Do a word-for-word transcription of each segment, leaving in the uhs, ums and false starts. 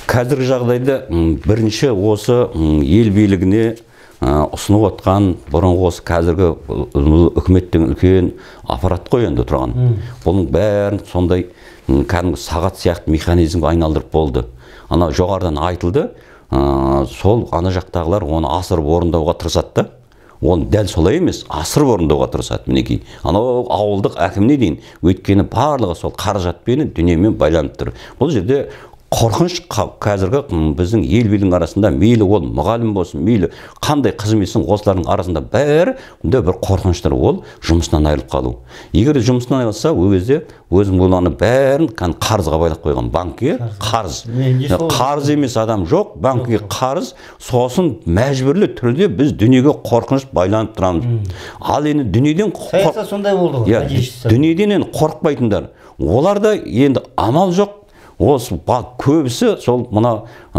қазіргі жағдайда бірінші осы ел билігіне ұсынып отқан бұрынғы осы қазіргі үкіметтің үлкен аппарат қой енді тұрған. Бұның бәрін сондай кәдімгі сағат сияқты механизмге айналдырып болды. Ана жоғарыдан айтылды, сол ана жақтағылар оны асырып орындауға тырысады. Оны дәл солай емес, асырып орындауға тырысады. Мінекей, анау ауылдық әкіміне дейін, өйткені барлығы сол қаражатпен, дүниемен байланып тұр. Бұл жерде қорқыныш қазіргі біздің ел билігінің арасында, мейлі ол мұғалім болсын, мейлі қандай қызметсің, осылардың арасында бәрі бір қорқыныштар, ол жұмысынан айырылып қалу. Егер жұмысынан айырылса, ол кезде өзің болғаны бәрін қарызға байлап қойған. Банкке қарыз. Қарыз емес адам жоқ, банкке қарыз, сосын мәжбүрлі түрде біз дүниеге қорқыныш байланып тұрамыз. Ал енді дүниеден саясат сондай болды ғой. Дүниеден қорықпайтындар. Оларда енді амал жоқ. Осы көбісі сол мына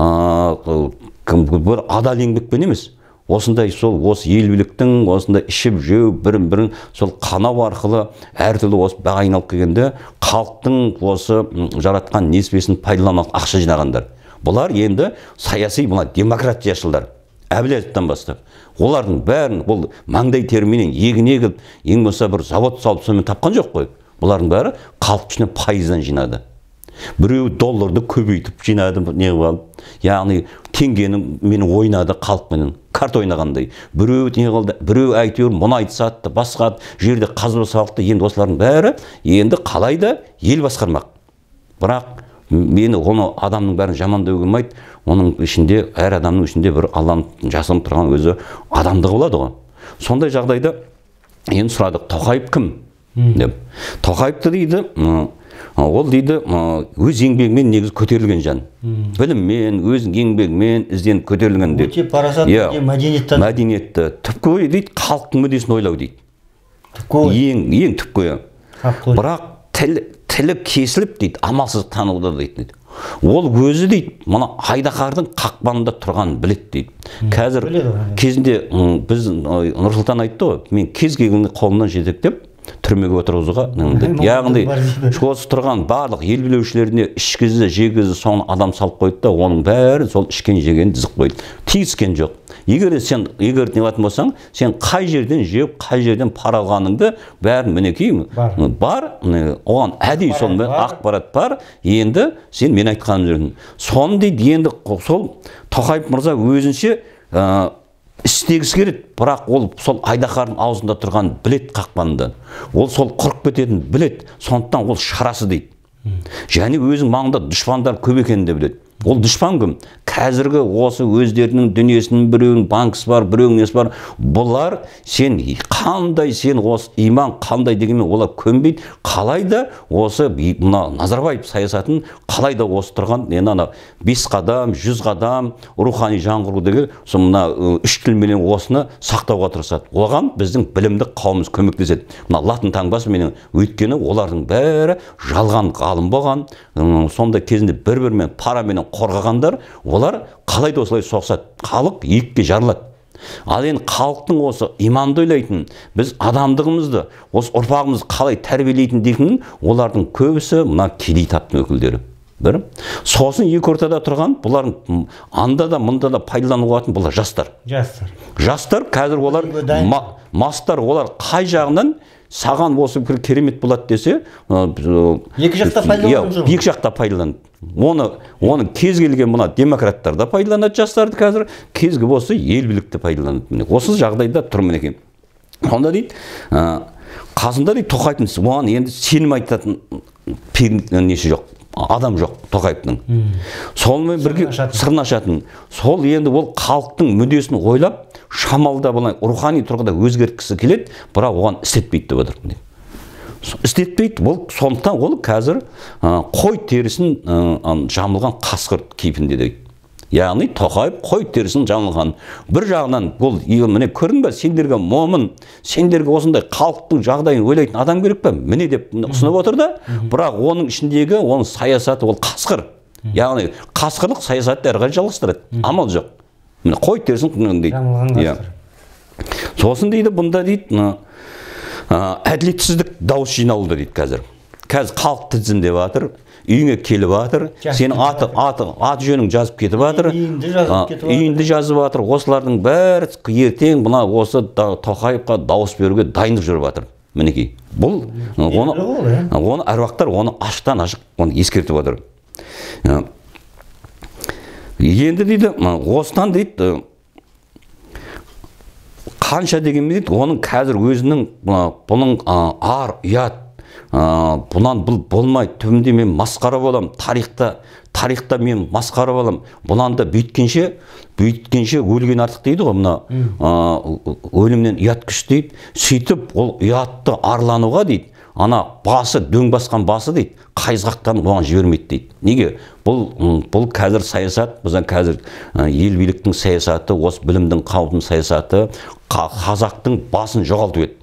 бір адал еңбекпен емес, осындай сол осы ел биліктің осындай ішіп жеу бірін-бірін сол қанау арқылы әртүрлі осы баға айналып келгенде халықтың осы жаратқан несібесін пайдаланып ақша жинағандар. Бұлар енді саяси мына демократияшылдар. Әбілетовтан бастап. Олардың бәрін бұл маңдай терменен егін егіп, ең болса бір завод салып сонымен тапқан жоқ қой. Бұлардың бәрі халық ішіне пайыздан жинады. Біреу долларды көбейтіп жинады, не қылып, яғни теңгенің мені ойнады халықпенен, карта ойнағандай. Біреу не қылды, біреу әйтеуір мұнайды сатты, басқа жерде қазба салықты. Енді осылардың бәрі енді қалайда ел басқармақ. Бірақ мені оны адамның бәрін жамандау келмейді. Оның ішінде, әр адамның ішінде бір Алланың жасырып тұрған өзі адамдығы болады ғой. Сондай жағдайда енді сұрадық, Тоқаев кім? деп. Тоқаевты дейді, ол дейді, өз еңбегімен негіз көтерілген жан. Біліммен, өз еңбегімен ізден көтерілген дейді. Өте парасатты, мәдениетті. Мәдениетті. Түпкі дейді, халықтың мүддесін ойлау дейді. Ең, ең түпкі. Бірақ тілі кесіліп дейді, амалсыз танылды дейді. Ол өзі дейді, мұны Айдаһардың қақпанында тұрған білет дейді. Қазір кезінде біз Нұрсұлтан айтты ғой, мен кез келген қолымнан жетектеп түрмеге отырғызуға, яғни осы тұрған барлық ел билеушілеріне ішкізді, жегізді, соны адам салып қойды да, оның бәрі сол ішкен жеген дізіп қойды. Тиіскен жоқ. Егер сен егер не қылатын болсаң, сен қай жерден жеп, қай жерден пара алғаныңды бәрін мінекей бар, оған әдейі сонымен ақпарат бар. Енді сен мен айтқаным жүрдің. Соны дейді, енді сол Тоқаев мырза өзінше істегісі келеді, бірақ ол сол Айдаһардың аузында тұрған білет қақпанында. Ол сол құрып кететін білет, сондықтан ол шарасы дейді. Және өзің маңында дұшпандар көп екенін де біледі. Ол дұшпан кім? Қазіргі осы өздерінің дүниесінің біреуінің банкысы бар, біреуінің несі бар. Бұлар сен қандай, сен осы иман қандай дегенмен олар көнбейді. Қалайда осы мына Назарбаев саясатын қалайда осы тұрған, енді ана бес қадам, жүз қадам рухани жаңғыру деген мына үш тіл менен осыны сақтауға тырысады. Оған біздің білімді қауымымыз көмектеседі. Мына латын таңбасы менен, өйткені олардың бәрі жалған ғалым болған, сонда кезінде бір-бірімен парамен қорғағандар, олар қалайда осылай соғысады. Халық екіге жарылады. Ал енді халықтың осы иманды ойлайтын, біз адамдығымызды, осы ұрпағымызды қалай тәрбиелейтін дейтін, олардың көбісі мына кедей таптың өкілдері. Бір. Сосын екі ортада тұрған, бұлардың анда да, мұнда да пайдаланылатын бұлар жастар. Жастар. Жастар, қазір олар мастар, олар қай жағынан саған осы бір керемет болады десе, екі жақта пайдаланып жүр. Екі жақта пайдаланып. Оны, оны кез келген мына демократтар да пайдаланады жастарды қазір, кезгі болса ел билікті пайдаланады. Осы жағдайда тұрмын екен. Онда дейді, қасында дейді Тоқаевтың, оған енді сенім айтатын несі жоқ, адам жоқ Тоқаевтың. Солмен бірге сырын ашатын. Сол енді ол халықтың мүддесін ойлап, шамалда болай рухани тұрғыда өзгерткісі келеді, бірақ оған істетпейді деп отыр. Істетпейді, ол сондықтан ол қазір қой терісін жамылған қасқыр кейпінде дейді. Яғни Тоқаев қой терісін жамылған. Bir жағынан бұл міне көрдің бе, сендерге момын, сендерге осындай халықтың жағдайын ойлайтын адам керек пе? Міне деп ұсынып отыр да, бірақ оның ішіндегі оның саясаты ол қасқыр. Яғни қасқырлық саясатты әрі қарай жалғастырады. Амал жоқ. Міне қой терісін дейді. Сосын дейді, бұнда дейді, әділетсіздік дауыс жиналды дейді қазір. Қазір халық тізім деп жатыр. үйіңе келіп жатыр, сенің аты аты аты жөнің жазып кетіп жатыр, үйіңді жазып жатыр. Осылардың бәрі ертең мына осы Тоқаевқа дауыс беруге дайындық жүріп жатыр. Мінекей. Бұл оны оны әруақтар оны аштан ашық оны ескертіп отыр. Енді дейді, осыдан дейді, қанша дегенмен дейді, оның қазір өзінің бұның ар, ұят, бұнан бұл болмайды, түбінде мен масқара болам, тарихта, тарихта мен масқара болам, бұнан да бүйткенше, бүйткенше өлген артық дейді ғой, мына өлімнен ұят күш дейді, сөйтіп ол ұятты арлануға дейді, ана басы, дөң басқан басы дейді, қайызғақтан оған жібермейді дейді. Неге? Бұл, бұл қазір саясат, біздің қазір ел биліктің саясаты, осы білімдің қауымның саясаты, қазақтың басын жоғалтып еді.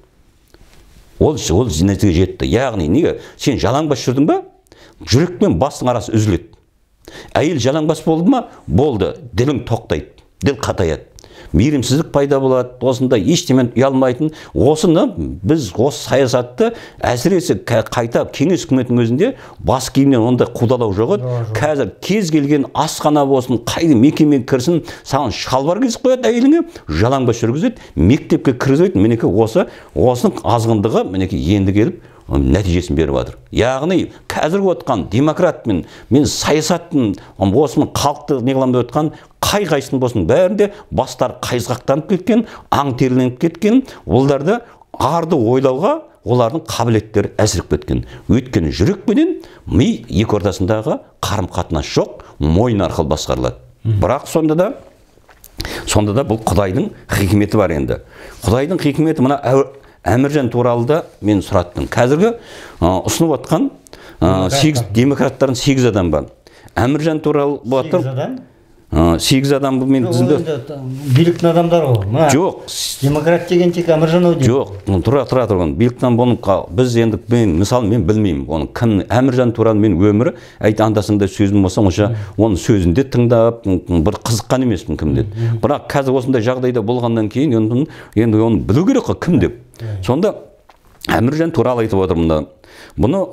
Ол ол нәтижеге жетті. Яғни неге? Сен жалаңбас жүрдің ба? Жүрек пен бастың арасы үзіледі. Әйел жалаңбас болды ма? Болды. Ділің тоқтайды. Діл қатаяды. Мейірімсіздік пайда болады. Осында ештемен ұялмайтын. Осыны біз осы саясатты әсіресе қайта кеңес үкіметінің өзінде бас киімнен онда қудалау жоқ еді. Қазір кез келген асхана болсын, қай мекемеге кірсін, саған шалбар киіп қояды әйеліңе, жалаңбас жүргізеді, мектепке кіргізеді. Мінекей осы осының азғындығы мінекей енді келіп нәтижесін беріп жатыр. Яғни қазіргі отқан демократ мен мен саясаттың осының халықты не қыламын деп отқан қай қайсының болсын бәрінде бастары қайызғақтанып кеткен, аң теріленіп кеткен, оларды арды ойлауға олардың қабілеттері әсіріп кеткен. Өйткені жүрекпенен ми екі ортасындағы қарым қатынас жоқ, мойын арқылы басқарылады. Бірақ сонда да сонда да бұл Құдайдың хикметі бар енді. Құдайдың хикметі мына Әміржан туралы да мен сұраттым. Қазіргі ұсынып отқан демократтардың сегіз адам бар. Әміржан туралы болаттыр. сегіз адам? сегіз адам бұл мен тізімді. Биліктің адамдары ғой. Жоқ. Демократ деген тек Әміржан ау дейді. Жоқ, тұра тұра тұрған. Биліктің бұны біз енді мен мысалы мен білмеймін. Оның кім Әміржан туралы мен өмірі әйт андасында сөзім болса, онша оның сөзінде тыңдап бір қызыққан емеспін кім деді. Бірақ қазір осындай жағдайда болғаннан кейін енді енді оны білу керек қой кім деп. Сонда Әміржан туралы айтып отырмын. Бұны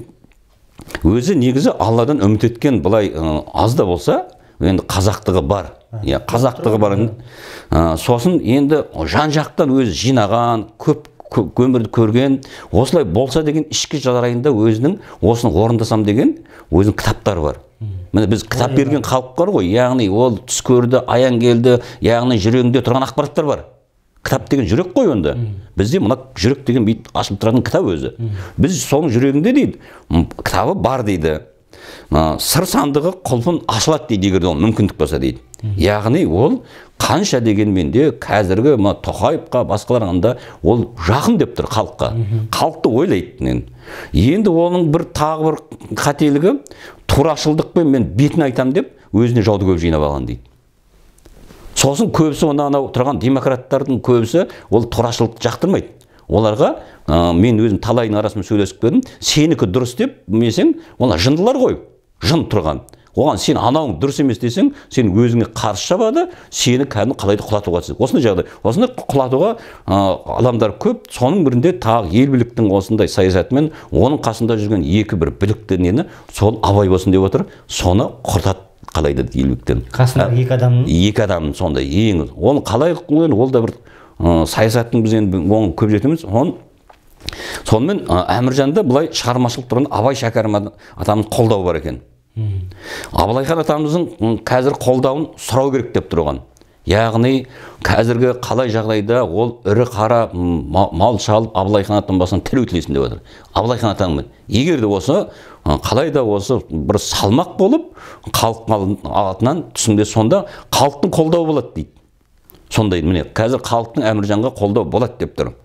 өзі негізі Алладан үміт еткен былай аз да болса енді қазақтығы бар. Иә, қазақтығы бар. Сосын енді жан-жақтан өзі жинаған, көп өмірді көрген, осылай болса деген ішкі жарайында өзінің осыны орындасам деген өзінің кітаптары бар. Міне біз кітап берген халық бар ғой, яғни ол түс көрді, аян келді, яғни жүрегінде тұрған ақпараттар бар. Кітап деген жүрек қой онда. Бізде мына жүрек деген бейт ашылып тұратын кітап өзі. Біз соның жүрегінде дейді, кітабы бар дейді. Сыр сандығы құлпын ашылады дейді, егер ол мүмкіндік болса дейді. Яғни ол қанша дегенмен де қазіргі Тоқаевқа басқаларында ол жақын деп тұр халыққа. Халықты ойлайды. Енді оның бір тағы бір қателігі турашылдықпен мен бетін айтам деп өзіне жауды көп жинап алған дейді. Сосын көбісі онда анау тұрған демократтардың көбісі ол турашылықты жақтырмайды. Оларға мен өзім талайын арасымен сөйлесіп көрдім. Сенікі дұрыс деп менсең, олар жындылар ғой. Жын тұрған. Оған сен анауың дұрыс емес десең, сен өзіңе қарсы шабады, сені кәдімгі қалайды құлатуға түседі. Осындай жағдай. Осындай құлатуға адамдар көп. Соның бірінде тағы ел биліктің осындай саясатымен оның қасында жүрген екі бір білікті нені сол абай болсын деп отыр. Соны құртады. Қалайды ел биліктен. Қасында екі адамның? Екі адамның сондай ең. Оны қалай ол да бір саясаттың біз енді оң көп жетеміз. Сонымен Әміржанды бұлай шығармашылық тұрғын Абай Шәкәрім атамыз қолдау бар екен. Абылайхан атамыздың қазір қолдауын сұрау керек деп тұрған. Яғни қазіргі қалай жағдайда ол ірі қара мал шалып Абылайхан атам басынан тіл өтілесін деп отыр. Абылайхан атаммен егер де осы қалай да осы бір салмақ болып халық атынан түсіңде сонда халықтың қолдауы болады дейді. Сондай міне қазір халықтың Әміржанға қолдау болады деп тұр.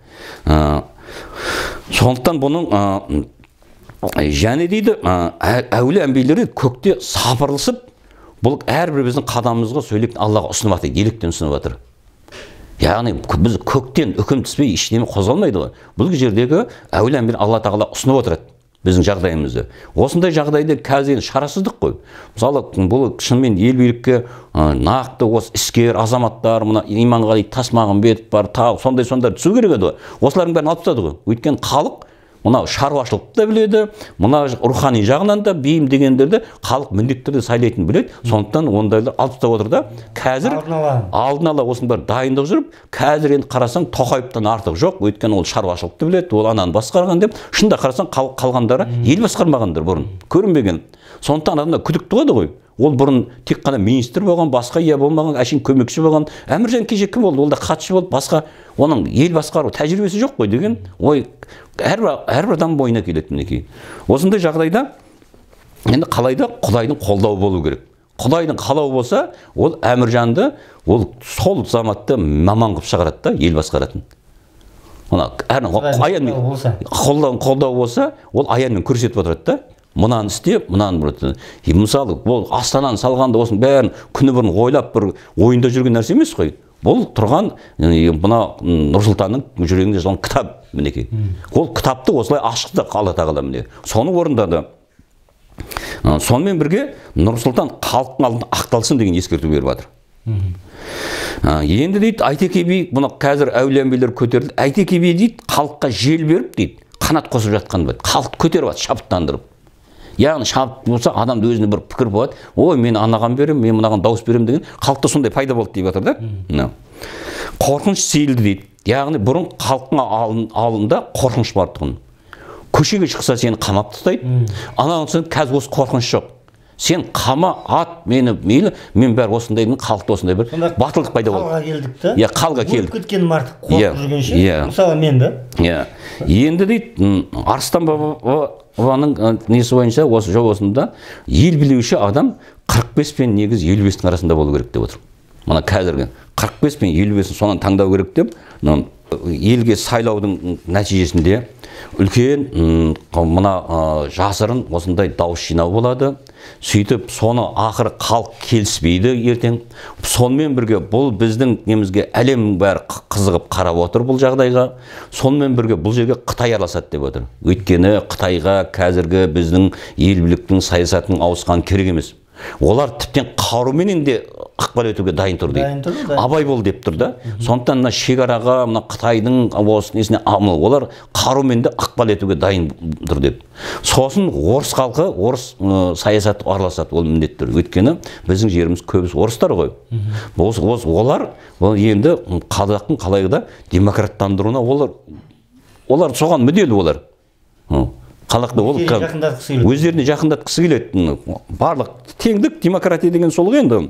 Сондықтан бұның және дейді әулие әмбиелері көкте сапырылысып бұл әрбір біздің қадамымызға сөйлеп Аллаға ұсынып жатыр, еліктен ұсынып жатыр. Яғни біз көктен үкім түспей ештеңе қозғалмайды ғой. Бұл жердегі әулие әмбиелер Алла тағала ұсынып отырады біздің жағдайымызды. Осындай жағдайда қазір шарасыздық қой. Мысалы, бұл шынымен ел билікке нақты осы іскер азаматтар, мына Иманғали Тасмағамбетов бар, тағы сондай сондай түсу керек еді ғой. Осылардың бәрін алып тастады ғой. Өйткені халық мынау шаруашылықты да біледі, мына рухани жағынан да бейімдегендерді халық міндетті түрде сайлайтынын біледі. Сондықтан ондайлар алып тастап отыр да. Қазір алдын ала осының бәрі дайындық жүріп, қазір енді қарасаң Тоқаевтан артық жоқ, өйткені ол шаруашылықты біледі, ол ананы басқарған деп. Шында қарасаң қалғандары ел басқармағандар бұрын, көрінбеген. Сондықтан адамдар күдікті қойды ғой. Ол бұрын тек қана министр болған, басқа ия болмаған, әшейін көмекші болған. Әміржан кеше кім болды? Ол да хатшы болды, басқа оның ел басқару тәжірибесі жоқ қой деген ой әрбір әрбір адам бойына келеді мінекей. Осындай жағдайда енді қалайда Құдайдың қолдауы болу керек. Құдайдың қалауы болса, ол Әміржанды ол сол заматта маман қылып шығарады да, ел басқаратын. Мына аянмен қолдау болса, ол аянмен көрсетіп отырады да. Мұнан істеп, мұнан бұрды. Мысалы, бұл Астананы салғанда осының бәрін күні бұрын ойлап бір ойында жүрген нәрсе емес қой. Бұл тұрған мына Нұрсұлтанның жүрегінде жазылған кітап мінекей. Ол кітапты осылай ашықты Алла тағала міне. Соны орындады. Сонымен бірге Нұрсұлтан халықтың алдында ақталсын деген ескерту беріп жатыр. Енді дейді, Айтеке би, бұны қазір әулие-әмбиелер көтерілді. Айтеке би дейді, халыққа жел беріп дейді, қанат қосып жатқан байды. Халық көтеріп жатыр, шабыттандырып. Яғни шабыт болса, адамда өзіне бір пікір болады. Ой, мен анаған берем, мен мынаған дауыс берем деген халықта сондай пайда болды деп жатыр да. Қорқыныш сейілді дейді. Яғни бұрын халықтың алдында қорқыныш бар тұғын. Көшеге шықса сені қамап тастайды. Анаған соң қазір осы қорқыныш жоқ. Сен қама, ат, мені мейлі, мен бәрі осындайдың, халықта осындай бір батылдық пайда болды. Қалға келдік та. Иә, қалға келдік. Өтіп кеткен артық қорқып жүргенше. Мысалы мен да. Иә. Енді дейді, Арыстан бабаның несі бойынша осы жобасында ел билеуші адам қырық бес пен негіз елу бестің арасында болу керек деп отыр. Мына қазіргі қырық бес пен елу бесін сонан таңдау керек деп, елге сайлаудың нәтижесінде үлкен мына жасырын осындай дауыс жинау болады. Сөйтіп соны ақыры халық келіспейді ертең. Сонымен бірге бұл біздің немізге әлем бәрі қызығып қарап отыр бұл жағдайға. Сонымен бірге бұл жерге Қытай араласады деп отыр. Өйткені Қытайға қазіргі біздің ел биліктің саясатының ауысқан керек емес. Олар тіптен қаруменен де ықпал етуге дайын тұр дейді. Абай бол деп тұр да. Сондықтан мына шекараға, мына Қытайдың осы несіне олар қарумен де ықпал етуге дайын тұр деп. Сосын орыс халқы, орыс саясаты араласады, ол міндетті тұр. Өйткені біздің жеріміз көбісі орыстар ғой. Олар енді қазақтың қалайда демократтандыруына олар олар соған мүдделі олар. Халықты ол өздеріне жақындатқысы келеді. Барлық теңдік, демократия деген сол енді.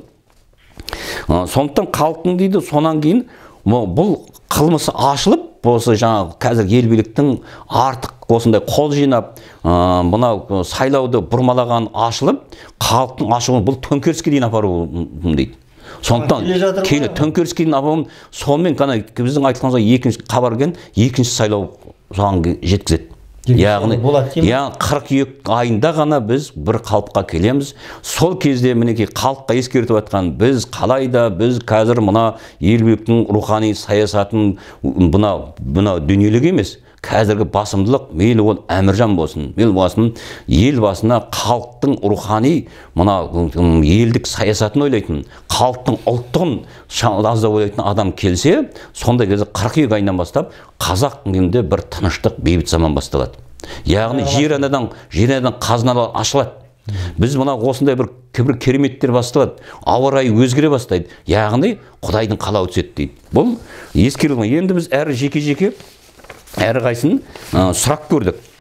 Сондықтан халықтың дейді, сонан кейін бұл қылмысы ашылып, осы жаңағы қазір ел биліктің артық осындай қол жинап, мына сайлауды бұрмалаған ашылып, халықтың ашуын бұл төңкеріске дейін апару дейді. Сондықтан келе төңкеріске дейін апару, сонымен ғана біздің айтылғанымызға екінші хабар келген, екінші сайлау соған жеткізеді. Яғни қыркүйек айында ғана біз бір қалыпқа келеміз. Сол кезде мінекей халыққа ескертіп жатқан біз қалайда біз қазір мына ел биліктің рухани саясатын мына дүниелік емес. Қазіргі басымдылық мейлі ол Әміржан болсын, мейлі болсын ел басына халықтың рухани мына елдік саясатын ойлайтын, халықтың ұлттығын аздап ойлайтын адам келсе, сондай кезде қыркүйек айынан бастап қазақ елінде бір тыныштық, бейбіт заман басталады. Яғни жер анадан жер анадан қазыналар ашылады. Біз мына осындай бір бір кереметтер басталады, ауа райы өзгере бастайды. Яғни Құдайдың қалауы түседі дейді. Бұл ескерілген. Енді біз әрі жеке-жеке әрі қайсысын сұрақ көрдік.